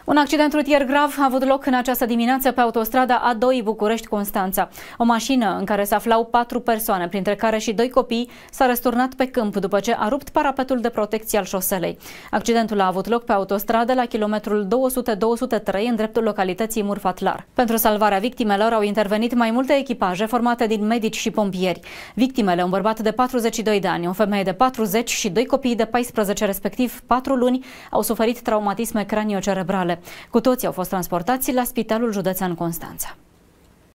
Un accident rutier grav a avut loc în această dimineață pe autostrada A2 București-Constanța. O mașină în care se aflau 4 persoane, printre care și 2 copii, s-a răsturnat pe câmp după ce a rupt parapetul de protecție al șoselei. Accidentul a avut loc pe autostradă la kilometrul 200-203 în dreptul localității Murfatlar. Pentru salvarea victimelor au intervenit mai multe echipaje formate din medici și pompieri. Victimele, un bărbat de 42 de ani, o femeie de 40 și 2 copii de 14, respectiv 4 luni, au suferit traumatisme craniocerebrale. Cu toții au fost transportați la Spitalul Județean Constanța.